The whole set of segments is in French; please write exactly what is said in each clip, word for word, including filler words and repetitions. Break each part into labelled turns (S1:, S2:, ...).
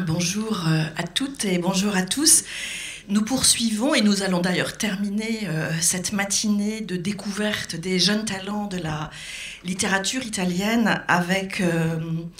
S1: bonjour à toutes et bonjour à tous. Nous poursuivons et nous allons d'ailleurs terminer euh, cette matinée de découverte des jeunes talents de la littérature italienne avec, euh,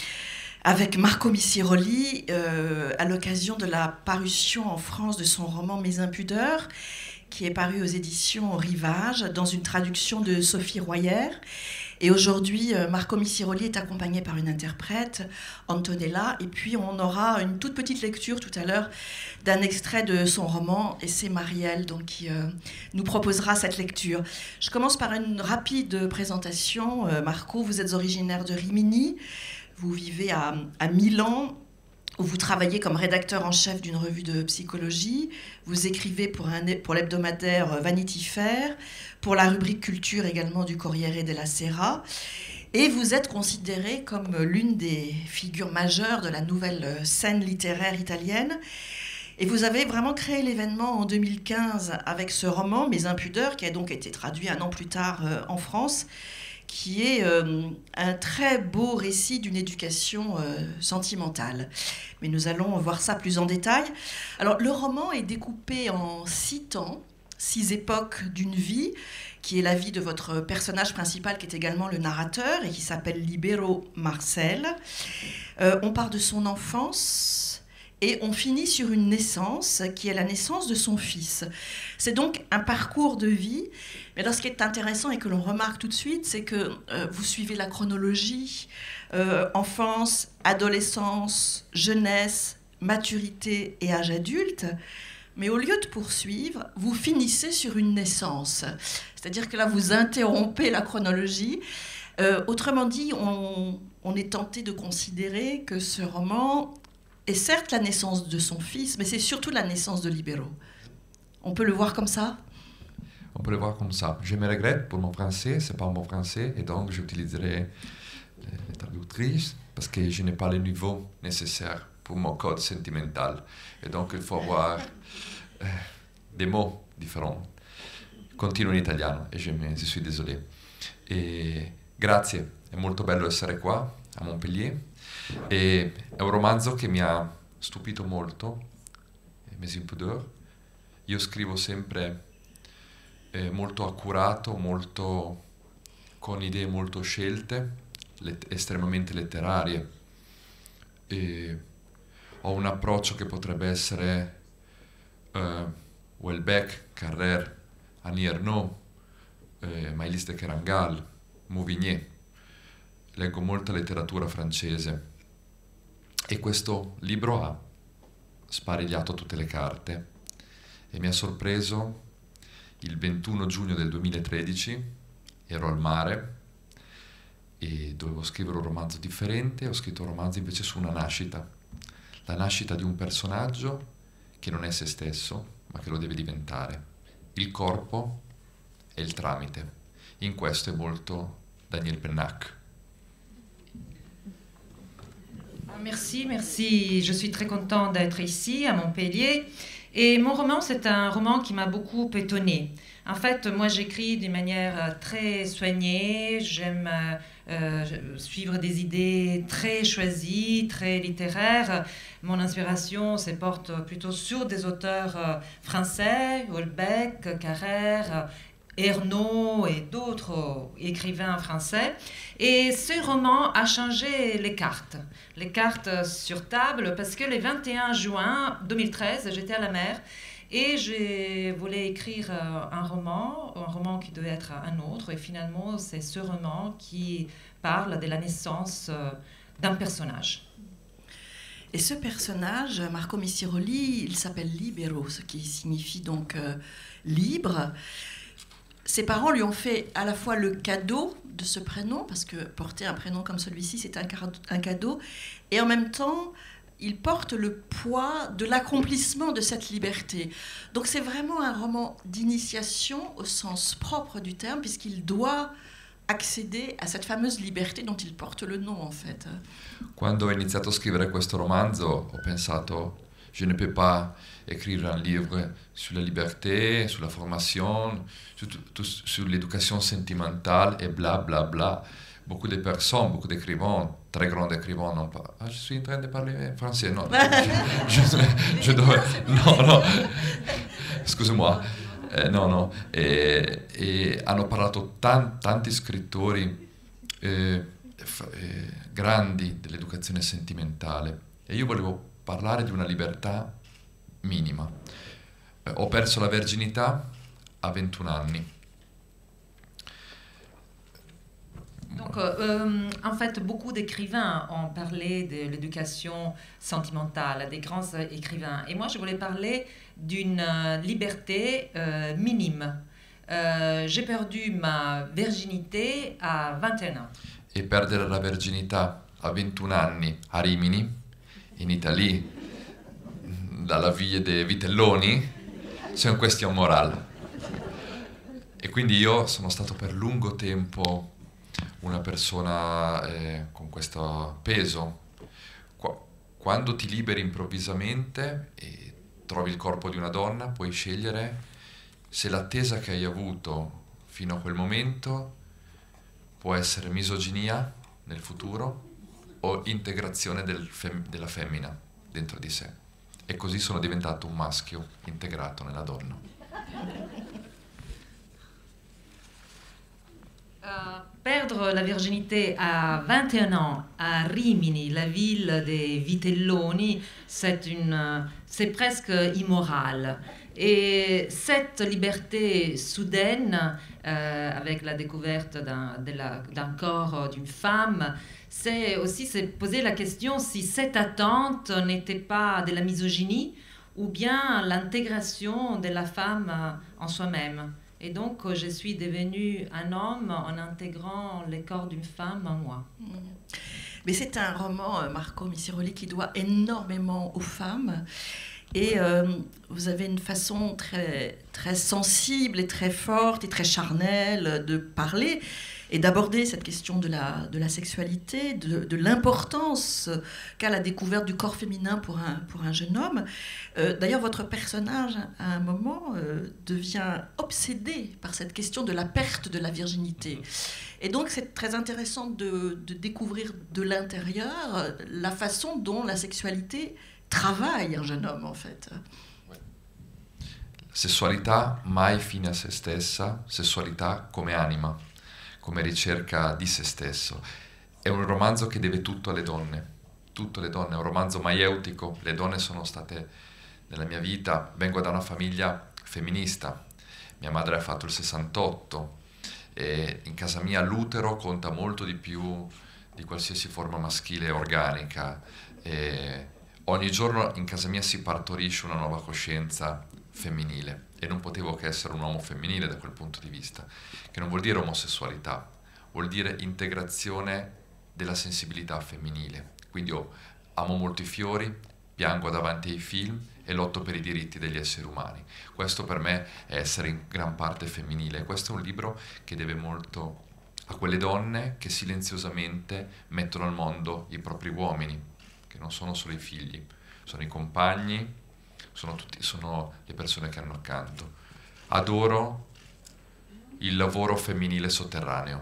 S1: avec Marco Missiroli euh, à l'occasion de la parution en France de son roman Mes impudeurs, qui est paru aux éditions Rivage dans une traduction de Sophie Royer. Et aujourd'hui, Marco Missiroli est accompagné par une interprète, Antonella, et puis on aura une toute petite lecture tout à l'heure d'un extrait de son roman, et c'est Marielle donc, qui euh, nous proposera cette lecture. Je commence par une rapide présentation. Euh, Marco, vous êtes originaire de Rimini, vous vivez à, à Milan, où vous travaillez comme rédacteur en chef d'une revue de psychologie, vous écrivez pour, un, pour l'hebdomadaire Vanity Fair, pour la rubrique culture également du Corriere della Sera, et vous êtes considéré comme l'une des figures majeures de la nouvelle scène littéraire italienne. Et vous avez vraiment créé l'événement en deux mille quinze avec ce roman, Mes impudeurs, qui a donc été traduit un an plus tard euh, en France, qui est euh, un très beau récit d'une éducation euh, sentimentale. Mais nous allons voir ça plus en détail. Alors, le roman est découpé en six temps, six époques d'une vie, qui est la vie de votre personnage principal, qui est également le narrateur, et qui s'appelle Libero Marcel. Euh, on part de son enfance, et on finit sur une naissance, qui est la naissance de son fils. C'est donc un parcours de vie. Mais là, ce qui est intéressant et que l'on remarque tout de suite, c'est que euh, vous suivez la chronologie, euh, enfance, adolescence, jeunesse, maturité et âge adulte. Mais au lieu de poursuivre, vous finissez sur une naissance. C'est-à-dire que là, vous interrompez la chronologie. Euh, autrement dit, on, on est tenté de considérer que ce roman est certes la naissance de son fils, mais c'est surtout la naissance de Libero. On peut le voir comme ça ?
S2: On peut le voir comme ça. Je me regrette pour mon français, c'est pas un bon français, et donc j'utiliserai les traductrices parce que je n'ai pas le niveau nécessaire pour mon code sentimental. Et donc il faut avoir euh, des mots différents. Continuo in italiano e je, me, je suis désolé. E grazie, è molto bello essere qua a Montpellier. E è un romanzo che mi ha stupito molto, Mes impudeurs. Io scrivo sempre eh, molto accurato, molto, con idee molto scelte, let- estremamente letterarie. E ho un approccio che potrebbe essere eh, Houellebecq, Carrère, Annie Ernaux, eh, Maëlys de Kerangal, Mauvigné. Leggo molta letteratura francese e questo libro ha sparigliato tutte le carte e mi ha sorpreso. Il ventuno giugno del duemilatredici ero al mare e dovevo scrivere un romanzo differente. Ho scritto un romanzo invece su una nascita, la nascita di un personaggio che non è se stesso ma che lo deve diventare. Il corpo è il tramite. In questo è molto Daniel Pennac.
S3: Merci, merci. Je suis très contente d'être ici à Montpellier. Et mon roman, c'est un roman qui m'a beaucoup étonnée. En fait, moi, j'écris d'une manière très soignée. J'aime euh, suivre des idées très choisies, très littéraires. Mon inspiration se porte plutôt sur des auteurs français, Houellebecq, Carrère, Ernaux et d'autres écrivains français. Et ce roman a changé les cartes, les cartes sur table, parce que le vingt et un juin deux mille treize, j'étais à la mer et je voulais écrire un roman, un roman qui devait être un autre. Et finalement, c'est ce roman qui parle de la naissance d'un personnage.
S1: Et ce personnage, Marco Missiroli, il s'appelle Libero, ce qui signifie donc euh, libre. Ses parents lui ont fait à la fois le cadeau de ce prénom, parce que porter un prénom comme celui-ci, c'est un, un cadeau, et en même temps, il porte le poids de l'accomplissement de cette liberté. Donc c'est vraiment un roman d'initiation au sens propre du terme, puisqu'il doit accéder a cette fameuse liberté dont il porte le nom, en fait.
S2: Quando ho iniziato a scrivere questo romanzo, ho pensato, je ne peux pas écrire un livre sur la liberté, sur la formation, sur, sur l'éducation sentimentale et bla bla bla. beaucoup de personnes, beaucoup d'écrivains, très grands écrivains n'ont pas... Ah, je suis en train de parler français, non. je, je, je dois... Non, non. Excusez-moi. Eh, no, no. E, e hanno parlato tan, tanti scrittori eh, f, eh, grandi dell'educazione sentimentale. E io volevo parlare di una libertà minima. Eh, ho perso la verginità a ventuno anni.
S3: Donc, euh, en fait, beaucoup d'écrivains ont parlé de l'éducation sentimentale, des grands écrivains. Et moi, je voulais parler d'une euh, liberté euh, minime. Euh, j'ai perdu ma virginité à vingt et un ans.
S2: E perdere la verginità a ventuno anni a Rimini, in Italia, dalla via dei Vitelloni, c'è una questione morale. E quindi io sono stato per lungo tempo una persona eh, con questo peso. Qua, quando ti liberi improvvisamente e trovi il corpo di una donna, puoi scegliere se l'attesa che hai avuto fino a quel momento può essere misoginia nel futuro o integrazione del fem- della femmina dentro di sé. E così sono diventato un maschio integrato nella donna.
S3: Uh, perdre la virginité à vingt et un ans à Rimini, la ville des Vitelloni, c'est une, c'est presque immoral. Et cette liberté soudaine, euh, avec la découverte d'un, de la, d'un corps d'une femme, c'est aussi se poser la question si cette attente n'était pas de la misogynie ou bien l'intégration de la femme en soi-même. Et donc, je suis devenue un homme en intégrant le corps d'une femme en moi.
S1: Mais c'est un roman, Marco Missiroli, qui doit énormément aux femmes. Et euh, vous avez une façon très, très sensible et très forte et très charnelle de parler et d'aborder cette question de la, de la sexualité, de, de l'importance qu'a la découverte du corps féminin pour un, pour un jeune homme. Euh, d'ailleurs, votre personnage, à un moment, euh, devient obsédé par cette question de la perte de la virginité. Et donc, c'est très intéressant de, de découvrir de l'intérieur la façon dont la sexualité travaille un jeune homme, en fait.
S2: Sessualità mai fine a se stessa, sessualità come anima, come ricerca di se stesso. È un romanzo che deve tutto alle donne, tutto alle donne, è un romanzo maieutico, le donne sono state nella mia vita, vengo da una famiglia femminista, mia madre ha fatto il sessantotto e in casa mia l'utero conta molto di più di qualsiasi forma maschile organica e ogni giorno in casa mia si partorisce una nuova coscienza femminile e non potevo che essere un uomo femminile da quel punto di vista, che non vuol dire omosessualità, vuol dire integrazione della sensibilità femminile. Quindi io amo molto i fiori, piango davanti ai film e lotto per i diritti degli esseri umani. Questo per me è essere in gran parte femminile. Questo è un libro che deve molto a quelle donne che silenziosamente mettono al mondo i propri uomini, che non sono solo i figli, sono i compagni, sono, tutti, sono le persone che hanno accanto. Adoro il lavoro femminile sotterraneo.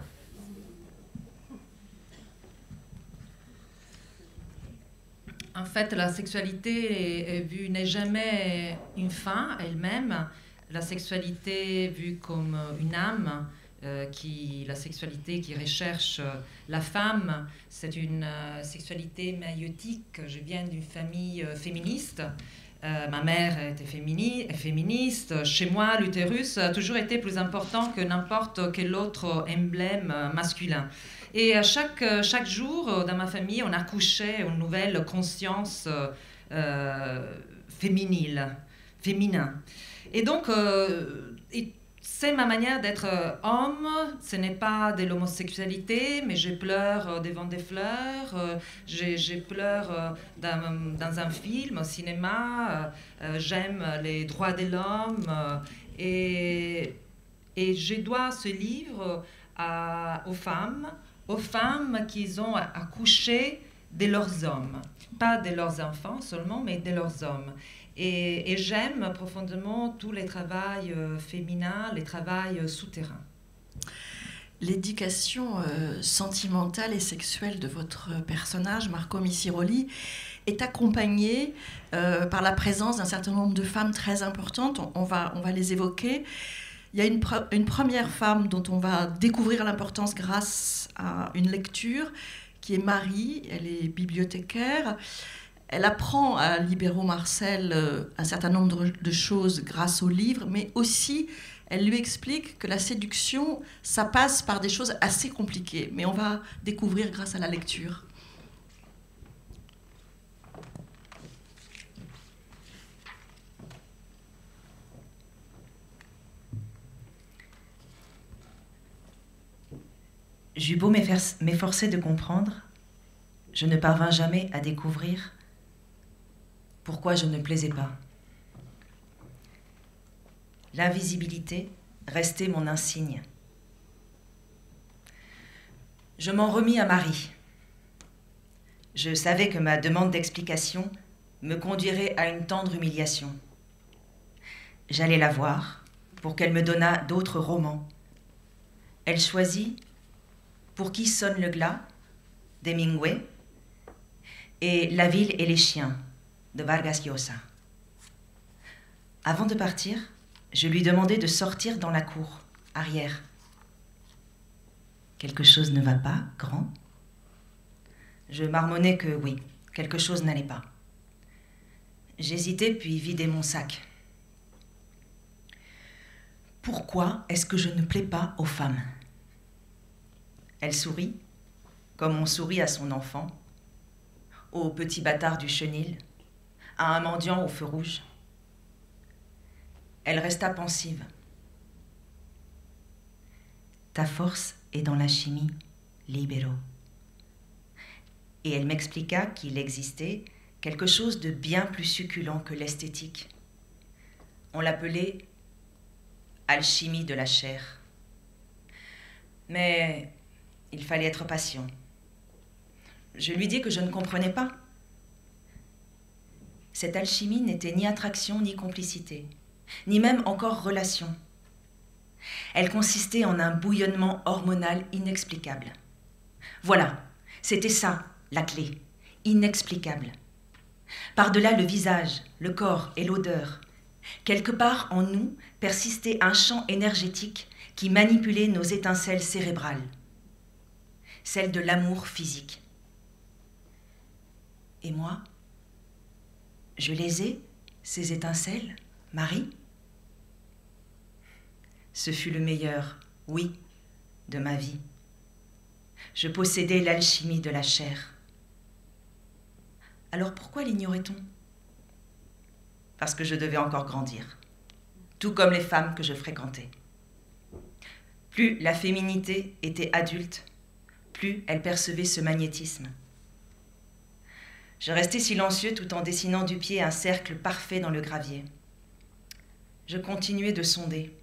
S3: En fait, la sexualité est vue n'est jamais une fin elle-même. La sexualité est vue comme une âme, euh, qui, la sexualité qui recherche la femme, c'est une euh, sexualité maïotique. Je viens d'une famille euh, féministe. Euh, ma mère était fémini- féministe. Chez moi, l'utérus a toujours été plus important que n'importe quel autre emblème masculin. Et chaque, chaque jour, dans ma famille, on accouchait une nouvelle conscience euh, féminine, féminin. Et donc, euh, et c'est ma manière d'être homme. Ce n'est pas de l'homosexualité, mais je pleure devant des fleurs, je, je pleure dans, dans un film, au cinéma, j'aime les droits de l'homme. Et, et je dois ce livre à, aux femmes, aux femmes qui ont accouché de leurs hommes. Pas de leurs enfants seulement, mais de leurs hommes. Et, et j'aime profondément tous les travails euh, féminins, les travails euh, souterrains.
S1: l'éducation euh, sentimentale et sexuelle de votre personnage, Marco Missiroli, est accompagnée euh, par la présence d'un certain nombre de femmes très importantes. On, on, va, on va les évoquer. Il y a une, pre- une première femme dont on va découvrir l'importance grâce à une lecture, qui est Marie. Elle est bibliothécaire. Elle apprend à Libero Marcel euh, un certain nombre de choses grâce au livre, mais aussi elle lui explique que la séduction, ça passe par des choses assez compliquées. Mais on va découvrir grâce à la lecture.
S4: J'eus beau m'efforcer de comprendre, je ne parvins jamais à découvrir pourquoi je ne plaisais pas. L'invisibilité restait mon insigne. Je m'en remis à Marie. Je savais que ma demande d'explication me conduirait à une tendre humiliation. J'allais la voir pour qu'elle me donnât d'autres romans. Elle choisit Pour qui sonne le glas d'Hemingway et La ville et les chiens de Vargas Llosa. Avant de partir, je lui demandai de sortir dans la cour, arrière. Quelque chose ne va pas, grand? Je marmonnai que oui, quelque chose n'allait pas. J'hésitai puis vidai mon sac. Pourquoi est-ce que je ne plais pas aux femmes? Elle sourit, comme on sourit à son enfant, au petit bâtard du chenil, à un mendiant au feu rouge. Elle resta pensive. Ta force est dans la chimie, Libero. Et elle m'expliqua qu'il existait quelque chose de bien plus succulent que l'esthétique. On l'appelait alchimie de la chair. Mais il fallait être patient. Je lui dis que je ne comprenais pas. Cette alchimie n'était ni attraction ni complicité, ni même encore relation. Elle consistait en un bouillonnement hormonal inexplicable. Voilà, c'était ça, la clé, inexplicable. Par-delà le visage, le corps et l'odeur, quelque part en nous persistait un champ énergétique qui manipulait nos étincelles cérébrales, celle de l'amour physique. Et moi, je les ai, ces étincelles, Marie? Ce fut le meilleur, oui, de ma vie. Je possédais l'alchimie de la chair. Alors pourquoi l'ignorait-on? Parce que je devais encore grandir, tout comme les femmes que je fréquentais. Plus la féminité était adulte, plus elle percevait ce magnétisme. Je restais silencieux tout en dessinant du pied un cercle parfait dans le gravier. Je continuais de sonder.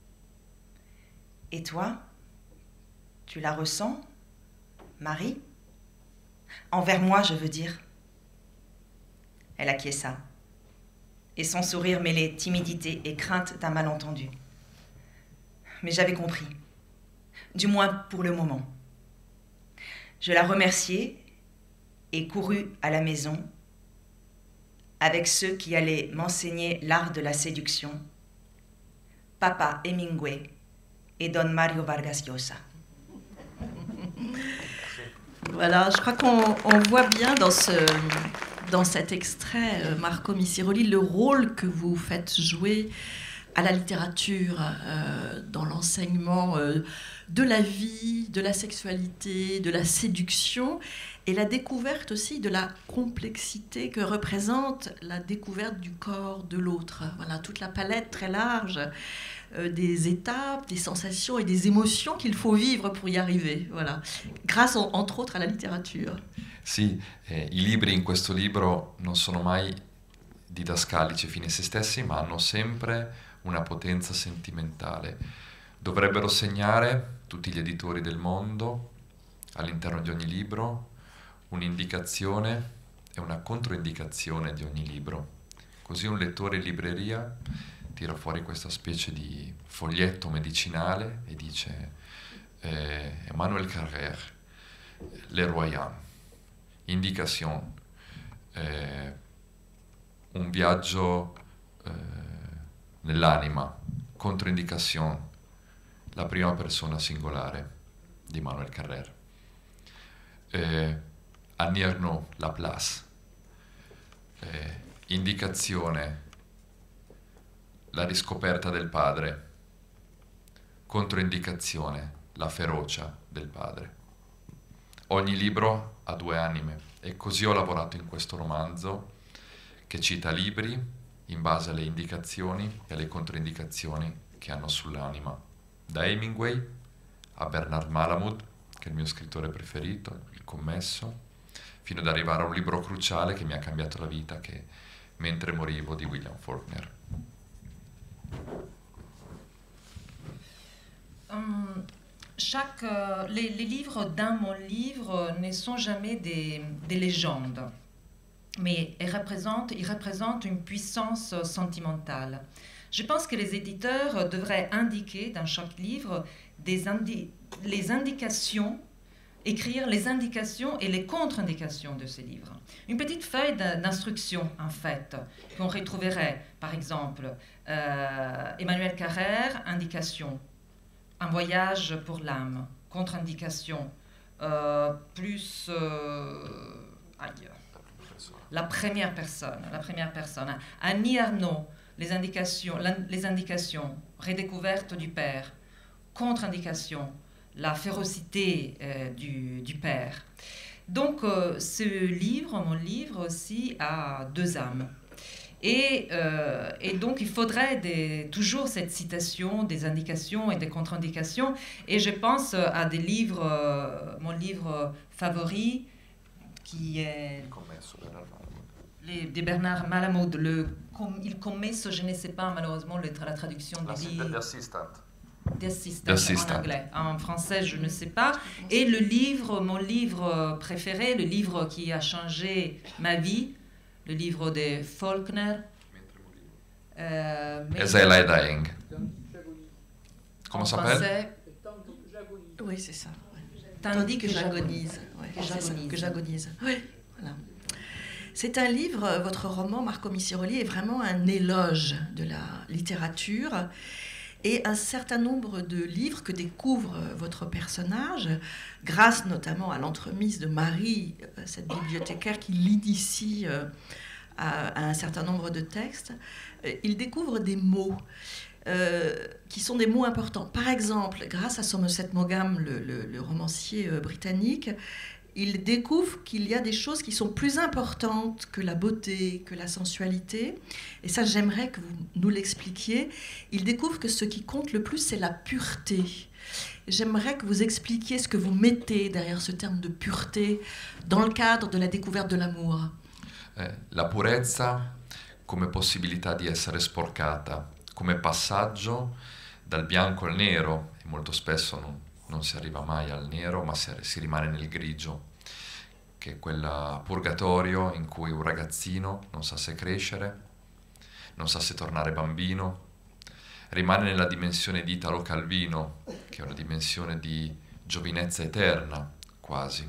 S4: Et toi, tu la ressens, Marie? Envers moi, je veux dire. Elle acquiesça, et son sourire mêlait timidité et crainte d'un malentendu. Mais j'avais compris, du moins pour le moment. Je la remerciai et courus à la maison avec ceux qui allaient m'enseigner l'art de la séduction, Papa Hemingway et Don Mario Vargas Llosa.
S1: Voilà, je crois qu'on on voit bien dans, ce, dans cet extrait, euh, Marco Missiroli, le rôle que vous faites jouer à la littérature, euh, dans l'enseignement euh, de la vie, de la sexualité, de la séduction, et la découverte aussi de la complexité que représente la découverte du corps de l'autre. Voilà, toute la palette très large euh, des étapes, des sensations et des émotions qu'il faut vivre pour y arriver. Voilà, grâce en, entre autres à la littérature.
S2: Sì, eh, i libri in questo libro non sono mai didascalici fini a se stessi, ma hanno sempre una potenza sentimentale. Dovrebbero segnare, tutti gli editori del mondo, all'interno di ogni libro, un'indicazione e una controindicazione di ogni libro. Così un lettore in libreria tira fuori questa specie di foglietto medicinale e dice eh, Emmanuel Carrère, Les Royans, Indication, eh, un viaggio eh, nell'anima, Controindication, la prima persona singolare di Emmanuel Carrère, eh, Annie Ernaux, Laplace, eh, Indicazione, la riscoperta del padre, Controindicazione, la ferocia del padre. Ogni libro ha due anime e così ho lavorato in questo romanzo che cita libri in base alle indicazioni e alle controindicazioni che hanno sull'anima, da Hemingway a Bernard Malamud, che è il mio scrittore preferito, Il Commesso, fino ad arrivare a un libro cruciale che mi ha cambiato la vita, che è Mentre morivo di William Faulkner.
S3: Um, chaque, euh, les, les livres dans mon livre ne sont jamais des, des légendes, mais ils représentent, ils représentent une puissance sentimentale. Je pense que les éditeurs devraient indiquer dans chaque livre des indi- les indications, écrire les indications et les contre-indications de ces livres. Une petite feuille d'instruction, en fait, qu'on retrouverait, par exemple, euh, Emmanuel Carrère, indication, un voyage pour l'âme, contre-indication, euh, plus euh, aïe, la première personne, la première personne. Annie Ernaux, les indications, les indications, redécouverte du père, contre-indication, la férocité euh, du, du père. Donc, euh, ce livre, mon livre aussi, a deux âmes. Et, euh, et donc, il faudrait des, toujours cette citation des indications et des contre-indications. Et je pense à des livres, euh, mon livre favori, qui est les, de Bernard Malamud, le, Il Commesso, je ne sais pas malheureusement le, la traduction du livre. D'assistant en anglais. En français, je ne sais pas. Et le livre, mon livre préféré, le livre qui a changé ma vie, le livre de Faulkner. Euh,
S2: As I Lie Dying. Comment ça s'appelle?
S1: Oui, c'est ça. Ouais.
S3: Tandis que j'agonise.
S1: Ouais, que j'agonise. Oui, voilà. C'est un livre, votre roman, Marco Missiroli, est vraiment un éloge de la littérature. Et un certain nombre de livres que découvre votre personnage, grâce notamment à l'entremise de Marie, cette bibliothécaire qui l'initie à, à un certain nombre de textes, il découvre des mots euh, qui sont des mots importants. Par exemple, grâce à Somerset Maugham, le, le, le romancier britannique, il découvre qu'il y a des choses qui sont plus importantes que la beauté, que la sensualité. Et ça, j'aimerais que vous nous l'expliquiez. Il découvre que ce qui compte le plus, c'est la pureté. J'aimerais que vous expliquiez ce que vous mettez derrière ce terme de pureté dans le cadre de la découverte de l'amour.
S2: Eh, la purezza come possibilità di essere sporcata, come passaggio dal bianco al nero, e molto spesso non non si arriva mai al nero, ma si, si rimane nel grigio, che è quel purgatorio in cui un ragazzino non sa se crescere, non sa se tornare bambino, rimane nella dimensione di Italo Calvino, che è una dimensione di giovinezza eterna, quasi.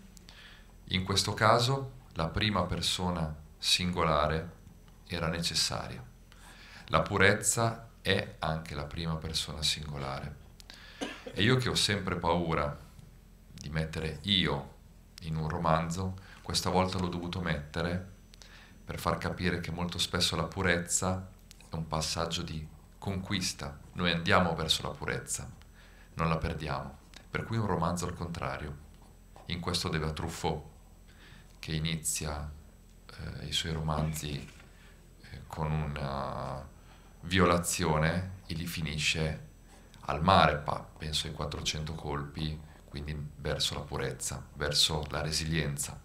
S2: In questo caso, la prima persona singolare era necessaria. La purezza è anche la prima persona singolare. E io che ho sempre paura di mettere io in un romanzo, questa volta l'ho dovuto mettere per far capire che molto spesso la purezza è un passaggio di conquista. Noi andiamo verso la purezza, non la perdiamo. Per cui un romanzo al contrario. In questo deve a Truffaut, che inizia eh, i suoi romanzi eh, con una violazione e li finisce al mare, penso ai quattrocento colpi, quindi verso la purezza, verso la resilienza.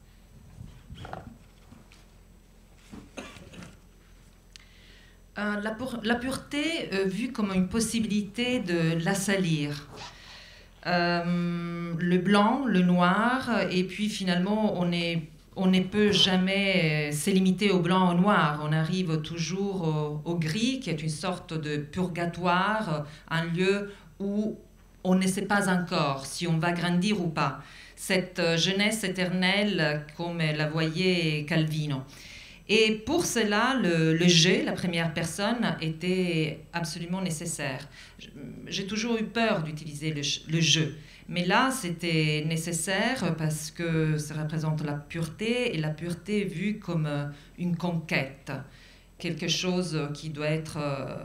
S3: Euh, la, pur la pureté euh, vue comme une possibilité de la salir. Euh, le blanc, le noir, et puis finalement on est on ne peut jamais se limiter au blanc ou au noir. On arrive toujours au, au gris, qui est une sorte de purgatoire, un lieu où on ne sait pas encore si on va grandir ou pas. Cette jeunesse éternelle, comme la voyait Calvino. Et pour cela, le, le jeu, la première personne, était absolument nécessaire. J'ai toujours eu peur d'utiliser le, le jeu, mais là, c'était nécessaire parce que ça représente la pureté, et la pureté vue comme une conquête, quelque chose qui doit être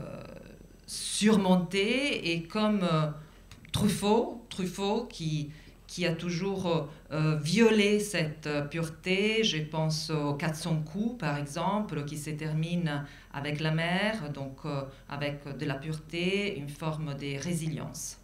S3: surmonté, et comme Truffaut, Truffaut qui... qui a toujours euh, violé cette euh, pureté. Je pense au quatre cents coups, par exemple, qui se termine avec la mer, donc euh, avec de la pureté, une forme de résilience.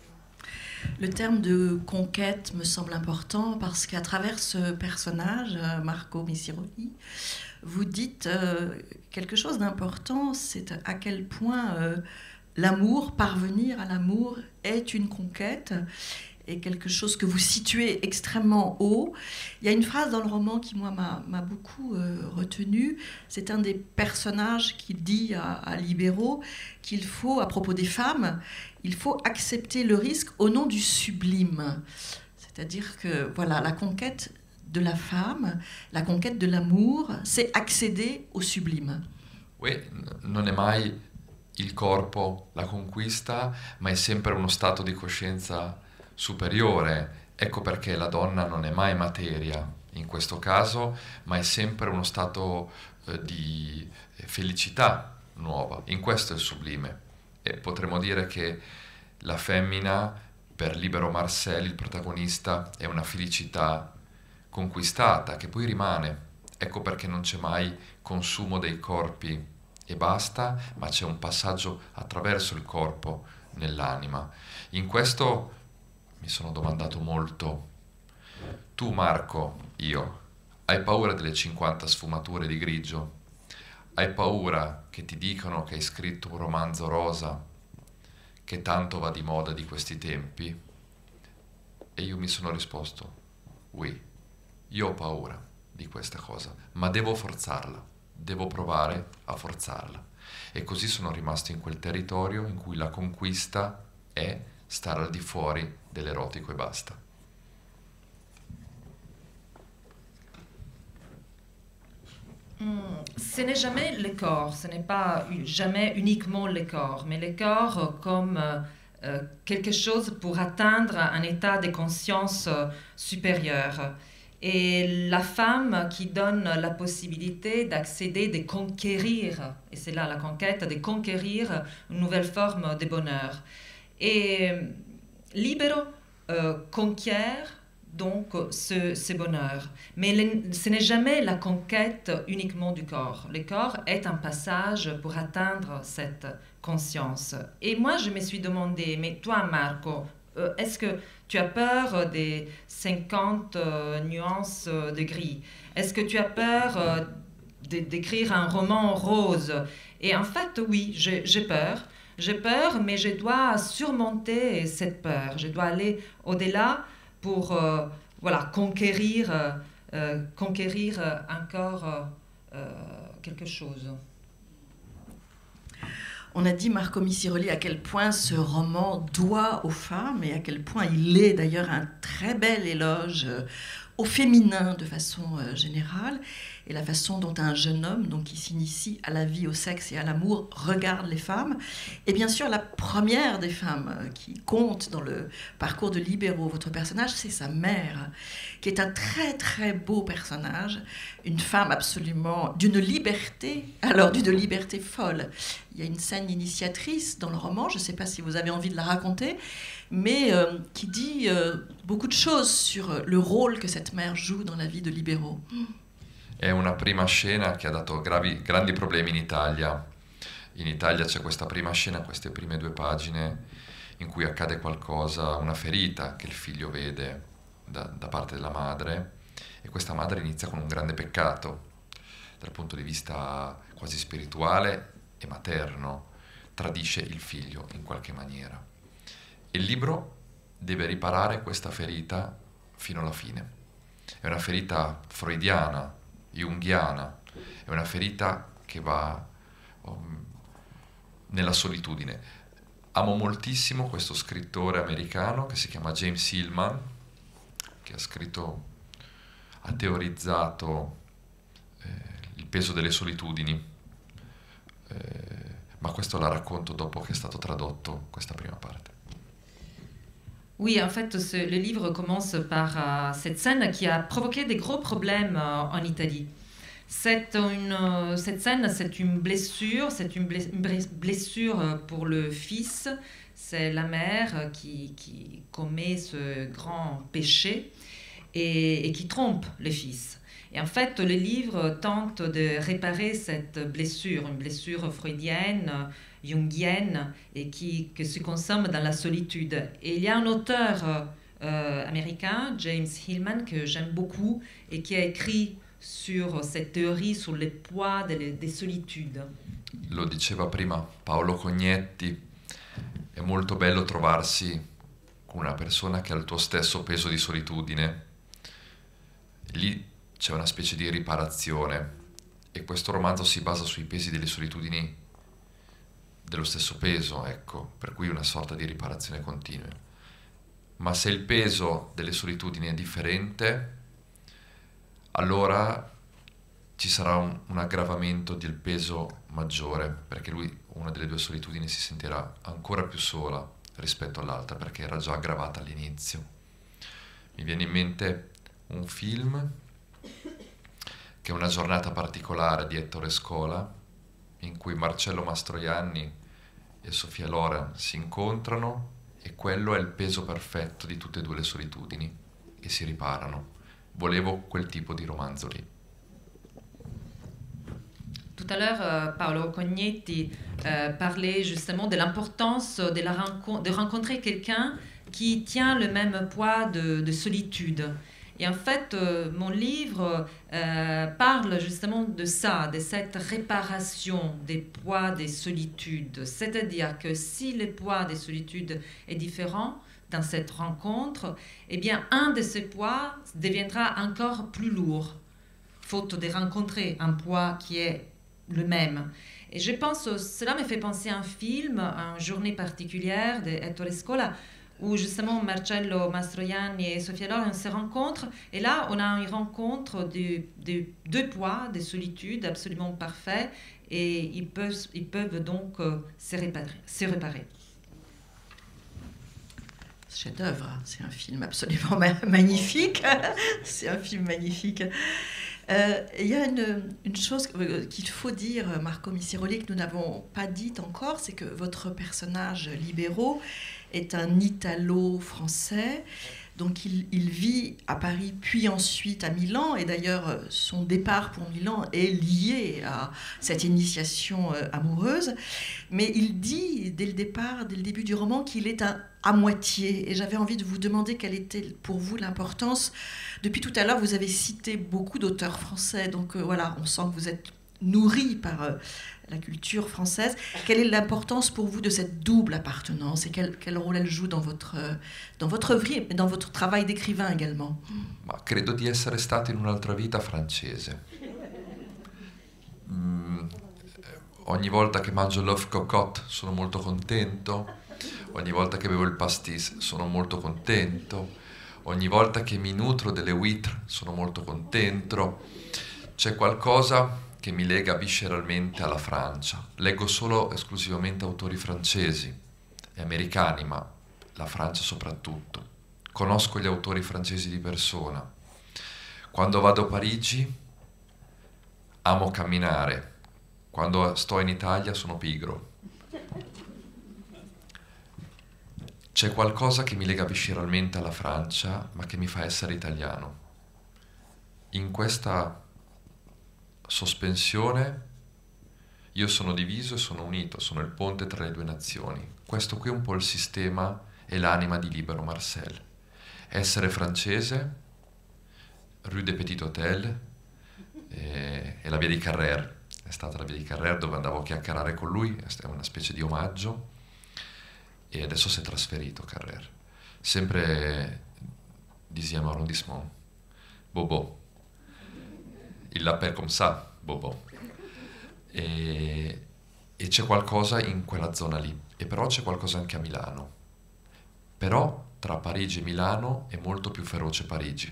S1: Le terme de conquête me semble important parce qu'à travers ce personnage, Marco Missiroli, vous dites euh, quelque chose d'important, c'est à quel point euh, l'amour, parvenir à l'amour, est une conquête, et quelque chose que vous situez extrêmement haut. Il y a une phrase dans le roman qui, moi, m'a, m'a beaucoup euh, retenue. C'est un des personnages qui dit à, à Libero qu'il faut, à propos des femmes, il faut accepter le risque au nom du sublime. C'est-à-dire que, voilà, la conquête de la femme, la conquête de l'amour, c'est accéder au sublime.
S2: Oui, non è mai il corpo la conquista, ma è sempre uno stato di coscienza superiore. Ecco perché la donna non è mai materia in questo caso, ma è sempre uno stato eh, di felicità nuova. In questo è il sublime. E potremmo dire che la femmina, per Libero Marcel, il protagonista, è una felicità conquistata che poi rimane. Ecco perché non c'è mai consumo dei corpi e basta, ma c'è un passaggio attraverso il corpo nell'anima. In questo mi sono domandato molto: tu, Marco, io, hai paura delle cinquanta sfumature di grigio? Hai paura che ti dicano che hai scritto un romanzo rosa che tanto va di moda di questi tempi? E io mi sono risposto: oui, io ho paura di questa cosa, ma devo forzarla, devo provare a forzarla. E così sono rimasto in quel territorio in cui la conquista è stare al di fuori dell'erotico e basta.
S3: Mm, ce n'est jamais le corps, ce n'est pas jamais uniquement le corps, mais le corps comme euh, quelque chose pour atteindre un état de conscience supérieur. Et la femme qui donne la possibilité d'accéder, de conquérir, et c'est là la conquête, de conquérir une nouvelle forme de bonheur. Et Libero euh, conquiert donc ce, ce bonheur. Mais le, ce n'est jamais la conquête uniquement du corps. Le corps est un passage pour atteindre cette conscience. Et moi, je me suis demandé, mais toi, Marco, euh, est-ce que tu as peur des cinquante euh, nuances de gris? Est-ce que tu as peur euh, de, d'écrire un roman rose? Et en fait, oui, j'ai, j'ai peur. J'ai peur, mais je dois surmonter cette peur. Je dois aller au-delà pour euh, voilà, conquérir, euh, conquérir encore euh, quelque chose.
S1: On a dit, Marco Missiroli, à quel point ce roman doit aux femmes et à quel point il est d'ailleurs un très bel éloge au féminin de façon euh, générale, et la façon dont un jeune homme, donc, qui s'initie à la vie, au sexe et à l'amour, regarde les femmes. Et bien sûr, la première des femmes euh, qui compte dans le parcours de Libero, votre personnage, c'est sa mère, qui est un très très beau personnage, une femme absolument d'une liberté, alors d'une liberté folle. Il y a une scène initiatrice dans le roman, je ne sais pas si vous avez envie de la raconter, mais euh, qui dit euh, beaucoup de choses sur le rôle que cette mère joue dans la vie de Libero.
S2: È una prima scena che ha dato gravi, grandi problemi in Italia. In Italia c'è questa prima scena, queste prime due pagine, in cui accade qualcosa, una ferita che il figlio vede da, da parte della madre, e questa madre inizia con un grande peccato dal punto di vista quasi spirituale e materno, tradisce il figlio in qualche maniera. E il libro deve riparare questa ferita fino alla fine. È una ferita freudiana, junghiana, è una ferita che va um, nella solitudine. amo moltissimo questo scrittore americano che si chiama James Hillman, che ha scritto, ha teorizzato eh, il peso delle solitudini, eh, ma questo la racconto dopo che è stato tradotto questa prima parte.
S3: Oui, en fait, ce, le livre commence par euh, cette scène qui a provoqué des gros problèmes euh, en Italie. C'est une, euh, cette scène, c'est une blessure, c'est une blessure pour le fils. C'est la mère qui, qui commet ce grand péché et, et qui trompe le fils. Et en fait, le livre tente de réparer cette blessure, une blessure freudienne, jungienne, et qui, qui se consomme dans la solitude. Et il y a un auteur euh, américain, James Hillman, que j'aime beaucoup, et qui a écrit sur cette théorie, sur le poids des, des solitudes.
S2: Lo diceva prima Paolo Cognetti, è molto bello trovarsi con una persona che ha il tuo stesso peso di solitudine. Lì c'è una specie di riparazione e questo romanzo si basa sui pesi delle solitudini dello stesso peso, ecco, per cui una sorta di riparazione continua. Ma se il peso delle solitudini è differente, allora ci sarà un, un aggravamento del peso maggiore, perché lui, una delle due solitudini, si sentirà ancora più sola rispetto all'altra, perché era già aggravata all'inizio. Mi viene in mente un film che è Una giornata particolare di Ettore Scola, in cui Marcello Mastroianni e Sofia Loren si incontrano e quello è il peso perfetto di tutte e due le solitudini e si riparano. Volevo quel tipo di romanzo lì.
S3: Tout à l'heure, euh, Paolo Cognetti euh, parlait justement de l'importance de, la rencontre, de rencontrer quelqu'un qui tient le même poids de, de solitude. Et en fait, euh, mon livre euh, parle justement de ça, de cette réparation des poids des solitudes. C'est-à-dire que si le poids des solitudes est différent dans cette rencontre, eh bien, un de ces poids deviendra encore plus lourd, faute de rencontrer un poids qui est le même. Et je pense, cela me fait penser à un film, Une journée particulière de Ettore Scola, où justement Marcello Mastroianni et Sofia Loren se rencontrent. Et là, on a une rencontre de, de deux poids, de solitude absolument parfaits, et ils peuvent, ils peuvent donc euh, se réparer. Se réparer.
S1: Chef-d'œuvre, c'est un film absolument ma- magnifique. C'est un film magnifique. Euh, il y a une, une chose qu'il faut dire, Marco Missiroli, que nous n'avons pas dite encore, c'est que votre personnage Libero est un Italo-français. Donc il, il vit à Paris, puis ensuite à Milan. Et d'ailleurs, son départ pour Milan est lié à cette initiation euh, amoureuse. Mais il dit, dès le départ, dès le début du roman, qu'il est un à moitié. Et j'avais envie de vous demander quelle était pour vous l'importance. Depuis tout à l'heure, vous avez cité beaucoup d'auteurs français. Donc euh, voilà, on sent que vous êtes nourri par euh, la culture française. Quelle est l'importance pour vous de cette double appartenance et quel, quel rôle elle joue dans votre, euh, dans votre vie et dans votre travail d'écrivain également?
S2: Ma credo di essere stato in un'altra vita francese. Mm, ogni volta che mangio l'œuf cocotte sono molto contento, ogni volta che bevo il pastis sono molto contento, ogni volta che mi nutro delle huîtres sono molto contento. C'è qualcosa che mi lega visceralmente alla Francia. Leggo solo esclusivamente autori francesi e americani, ma la Francia soprattutto. Conosco gli autori francesi di persona. Quando vado a Parigi amo camminare. Quando sto in Italia sono pigro. C'è qualcosa che mi lega visceralmente alla Francia, ma che mi fa essere italiano. In questa sospensione io sono diviso e sono unito, sono il ponte tra le due nazioni. Questo qui è un po' il sistema e l'anima di Libero Marcel. Essere francese, Rue des Petits Hôtels e, e la via di Carrère. È stata la via di Carrère dove andavo a chiacchierare con lui, è una specie di omaggio, e adesso si è trasferito Carrère. Sempre dixième arrondissement. Bobo. Il l'appelle comme ça, Bobo. E e c'è qualcosa in quella zona lì, e però c'è qualcosa anche a Milano. Però tra Parigi e Milano è molto più feroce Parigi.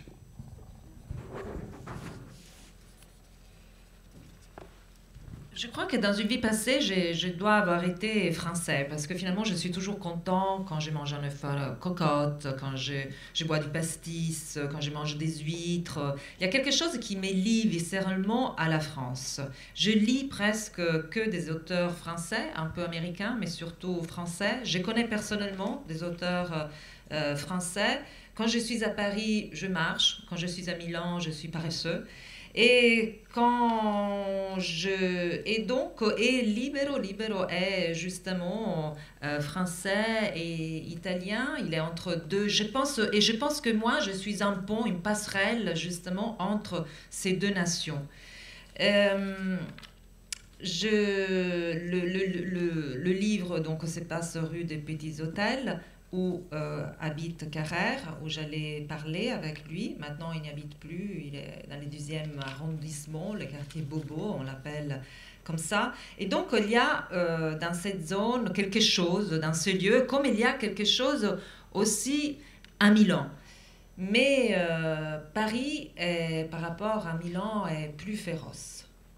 S3: Je crois que dans une vie passée, je dois avoir été français, parce que finalement, je suis toujours content quand je mange un œuf à la cocotte, quand je, je bois du pastis, quand je mange des huîtres. Il y a quelque chose qui me lie viscéralement à la France. Je lis presque que des auteurs français, un peu américains, mais surtout français. Je connais personnellement des auteurs euh, français. Quand je suis à Paris, je marche. Quand je suis à Milan, je suis paresseux. Et quand je... Et donc, et Libero, Libero est justement euh, français et italien. Il est entre deux. Je pense, et je pense que moi, je suis un pont, une passerelle justement entre ces deux nations. Euh, je, le, le, le, le livre donc, se passe rue des Petits Hôtels, où euh, habite Carrère, où j'allais parler avec lui. Maintenant, il n'y habite plus, il est dans le deuxième arrondissement, le quartier Bobo, on l'appelle comme ça. Et donc, il y a euh, dans cette zone quelque chose, dans ce lieu, comme il y a quelque chose aussi à Milan. Mais euh, Paris, est, par rapport à Milan, est plus féroce.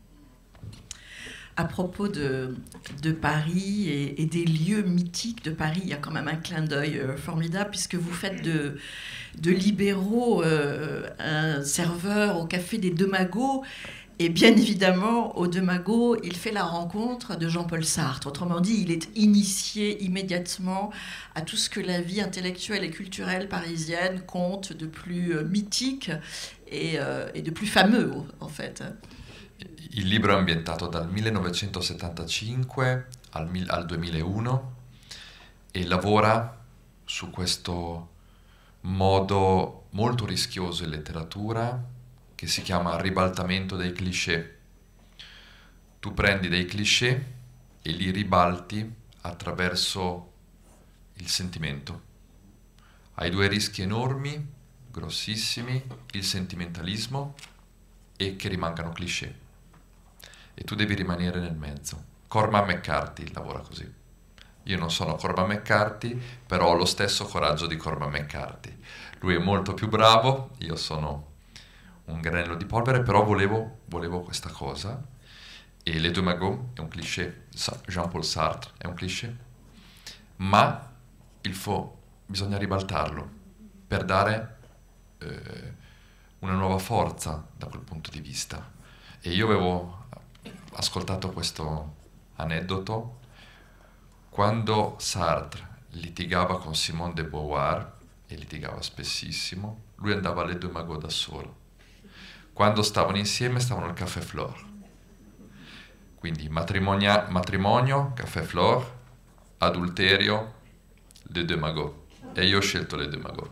S1: À propos de, de Paris et, et des lieux mythiques de Paris, il y a quand même un clin d'œil euh, formidable, puisque vous faites de, de Libero euh, un serveur au café des Deux Magots. Et bien évidemment, au Deux Magots, il fait la rencontre de Jean-Paul Sartre. Autrement dit, il est initié immédiatement à tout ce que la vie intellectuelle et culturelle parisienne compte de plus euh, mythique et, euh, et de plus fameux, en fait.
S2: Il libro è ambientato dal millenovecentosettantacinque al, al duemilauno e lavora su questo modo molto rischioso in letteratura che si chiama ribaltamento dei cliché. Tu prendi dei cliché e li ribalti attraverso il sentimento. Hai due rischi enormi, grossissimi, il sentimentalismo e che rimangano cliché. E tu devi rimanere nel mezzo. Cormac McCarthy lavora così. Io non sono Cormac McCarthy, però ho lo stesso coraggio di Cormac McCarthy. Lui è molto più bravo, io sono un granello di polvere, però volevo, volevo questa cosa. E Les Deux Magots è un cliché, Jean-Paul Sartre è un cliché, ma il faut, bisogna ribaltarlo per dare eh, una nuova forza da quel punto di vista. E io avevo ascoltato questo aneddoto quando Sartre litigava con Simone de Beauvoir, e litigava spessissimo, lui andava alle Deux Magots da solo. Quando stavano insieme stavano al Café Flore. Quindi matrimonio, matrimonio Café Flore, adulterio, les Deux Magots. E io ho scelto les Deux Magots.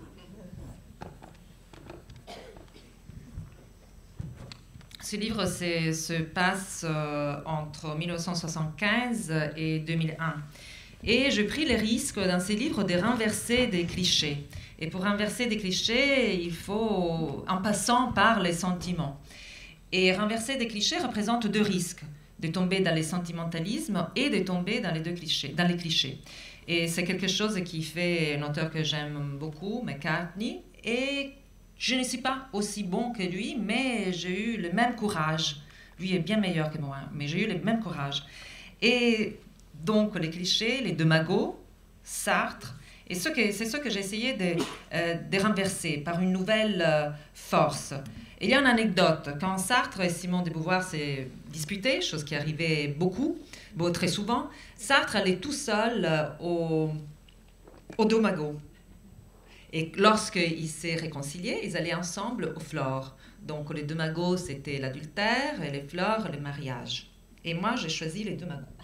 S3: Ce livre se, se passe euh, entre mille neuf cent soixante-quinze et deux mille un. Et je pris le risque dans ces livres de renverser des clichés. Et pour renverser des clichés, il faut, en passant par les sentiments. Et renverser des clichés représente deux risques, de tomber dans le sentimentalisme et de tomber dans les, deux clichés, dans les clichés. Et c'est quelque chose qui fait un auteur que j'aime beaucoup, McCartney, et je ne suis pas aussi bon que lui, mais j'ai eu le même courage. Lui est bien meilleur que moi, mais j'ai eu le même courage. Et donc, les clichés, les Deux Magots, Sartre, et ce que, c'est ce que j'ai essayé de, euh, de renverser par une nouvelle euh, force. Il y a une anecdote. Quand Sartre et Simone de Beauvoir s'est disputés, chose qui arrivait beaucoup, bon, très souvent, Sartre allait tout seul euh, au, au Deux Magots. Et lorsqu'ils s'est réconciliés, ils allaient ensemble aux Flores. Donc les Deux Magots, c'était l'adultère, et les Flores, le mariage. Et moi, j'ai choisi les Deux Magots.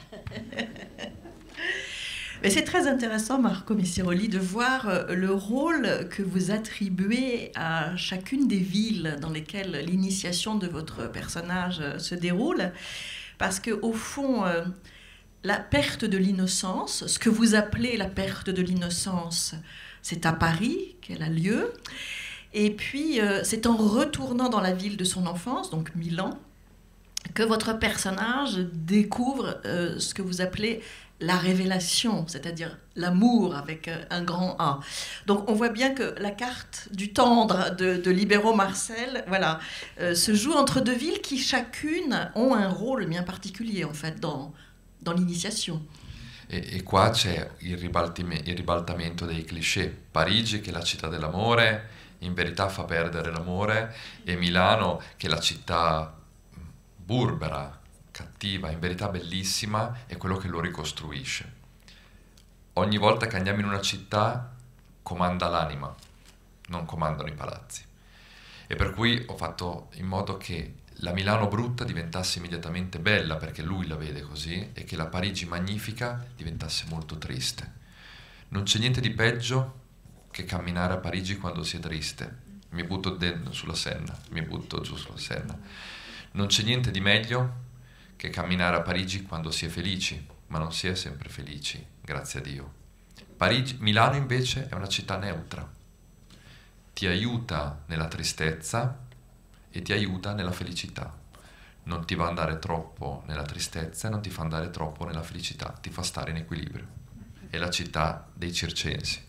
S1: Mais c'est très intéressant, Marco Missiroli, de voir le rôle que vous attribuez à chacune des villes dans lesquelles l'initiation de votre personnage se déroule. Parce qu'au fond, la perte de l'innocence, ce que vous appelez la perte de l'innocence, c'est à Paris qu'elle a lieu. Et puis, euh, c'est en retournant dans la ville de son enfance, donc Milan, que votre personnage découvre euh, ce que vous appelez la révélation, c'est-à-dire l'amour avec un grand A. Donc on voit bien que la carte du tendre de, de Libero Marcel, voilà, euh, se joue entre deux villes qui chacune ont un rôle bien particulier en fait dans, dans l'initiation.
S2: E, e qua c'è il, il ribaltamento dei cliché. Parigi che è la città dell'amore, in verità fa perdere l'amore, e Milano che è la città burbera, cattiva, in verità bellissima, è quello che lo ricostruisce. Ogni volta che andiamo in una città comanda l'anima, non comandano i palazzi. E per cui ho fatto in modo che la Milano brutta diventasse immediatamente bella, perché lui la vede così, e che la Parigi magnifica diventasse molto triste. Non c'è niente di peggio che camminare a Parigi quando si è triste. Mi butto dentro sulla Senna, mi butto giù sulla Senna. Non c'è niente di meglio che camminare a Parigi quando si è felici, ma non si è sempre felici, grazie a Dio. Parigi, Milano invece è una città neutra, ti aiuta nella tristezza e ti aiuta nella felicità. Non ti va andare troppo nella tristezza e non ti fa andare troppo nella felicità, ti fa stare in equilibrio. È la città dei circensi.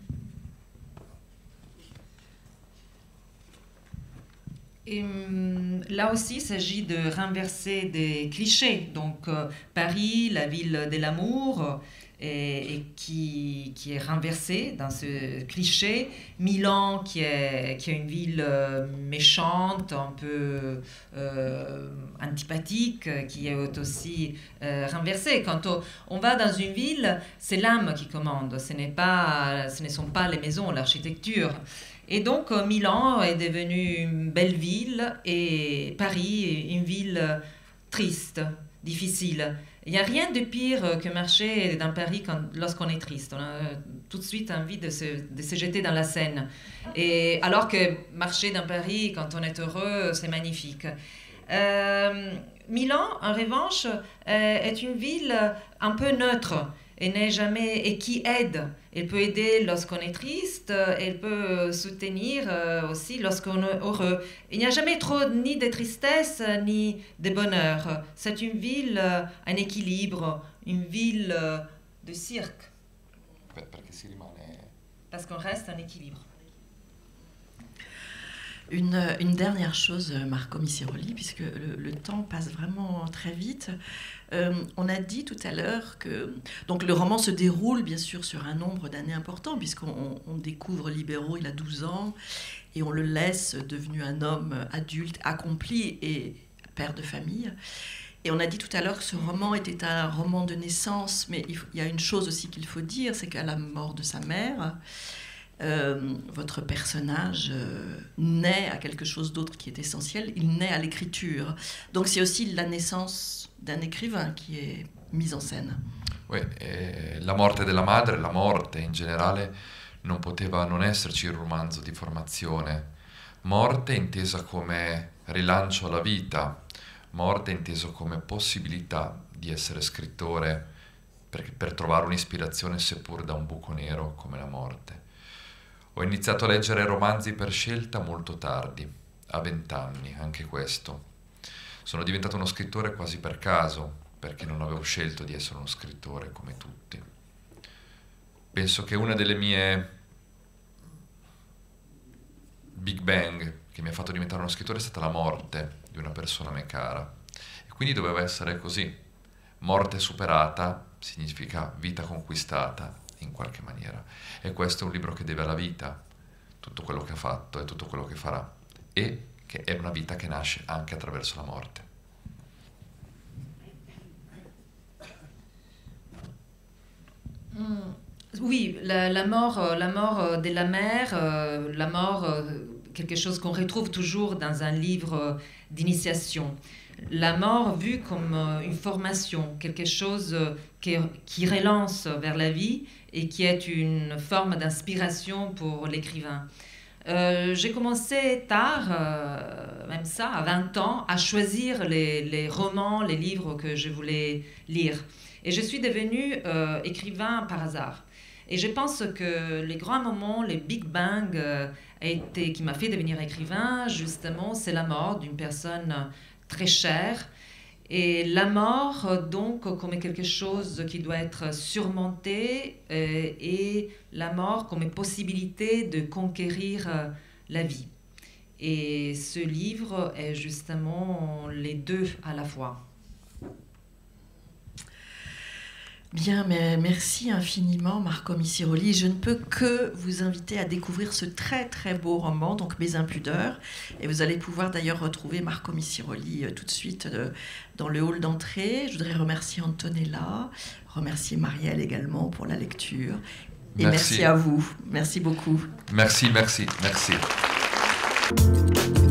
S3: Et là aussi, il s'agit de renverser des clichés. Donc, euh, Paris, la ville de l'amour, et, et qui, qui est renversée dans ce cliché. Milan, qui est, qui est une ville euh, méchante, un peu euh, antipathique, qui est aussi euh, renversée. Quand on, on va dans une ville, c'est l'âme qui commande. Ce n'est pas, ce ne sont pas les maisons, l'architecture. Et donc, Milan est devenue une belle ville et Paris une ville triste, difficile. Il n'y a rien de pire que marcher dans Paris quand, lorsqu'on est triste. On a tout de suite envie de se, de se jeter dans la Seine. Et, alors que marcher dans Paris quand on est heureux, c'est magnifique. Euh, Milan, en revanche, est une ville un peu neutre. Et n'est jamais et qui aide. Elle peut aider lorsqu'on est triste, elle peut soutenir aussi lorsqu'on est heureux. Il n'y a jamais trop ni de tristesse ni de bonheur. C'est une ville en équilibre, une ville de cirque. Parce qu'on reste en équilibre.
S1: Une, une dernière chose, Marco Missiroli, puisque le, le temps passe vraiment très vite. Euh, on a dit tout à l'heure que donc le roman se déroule bien sûr sur un nombre d'années important, puisqu'on on découvre Libero, il a douze ans, et on le laisse devenu un homme adulte, accompli et père de famille. Et on a dit tout à l'heure que ce roman était un roman de naissance, mais il, faut, il y a une chose aussi qu'il faut dire, c'est qu'à la mort de sa mère, Euh, votre personnage euh, naît à quelque chose d'autre qui est essentiel, il naît à l'écriture. Donc c'est aussi la naissance d'un écrivain qui est mise en scène.
S2: Oui, eh, la morte della madre, la morte in generale, non poteva non esserci il romanzo di formazione. Morte intesa come rilancio alla vita, morte inteso come possibilità di essere scrittore per, per trovare un'ispirazione seppur da un buco nero come la morte. Ho iniziato a leggere romanzi per scelta molto tardi, a vent'anni, anche questo. Sono diventato uno scrittore quasi per caso, perché non avevo scelto di essere uno scrittore come tutti. Penso che una delle mie Big Bang che mi ha fatto diventare uno scrittore è stata la morte di una persona a me cara. E quindi doveva essere così. Morte superata significa vita conquistata, in qualche maniera. E questo è un libro che deve alla vita tutto quello che ha fatto e tutto quello che farà, e che è una vita che nasce anche attraverso la morte.
S3: Mm. Oui, la, la, mort, la mort de la mère, euh, la mort, euh, quelque chose qu'on retrouve toujours dans un livre d'initiation. La mort vue comme une formation, quelque chose qui, qui relance vers la vie et qui est une forme d'inspiration pour l'écrivain. Euh, j'ai commencé tard, euh, même ça, à vingt ans, à choisir les, les romans, les livres que je voulais lire. Et je suis devenue euh, écrivain par hasard. Et je pense que les grands moments, les Big Bang euh, a été, qui m'a fait devenir écrivain, justement, c'est la mort d'une personne très cher. Et la mort, donc, comme quelque chose qui doit être surmonté, euh, et la mort comme possibilité de conquérir euh, la vie. Et ce livre est justement les deux à la fois.
S1: Bien, mais merci infiniment Marco Missiroli. Je ne peux que vous inviter à découvrir ce très très beau roman, donc Mes impudeurs. Et vous allez pouvoir d'ailleurs retrouver Marco Missiroli tout de suite dans le hall d'entrée. Je voudrais remercier Antonella, remercier Marielle également pour la lecture. Et merci, merci à vous. Merci beaucoup.
S2: Merci, merci, merci.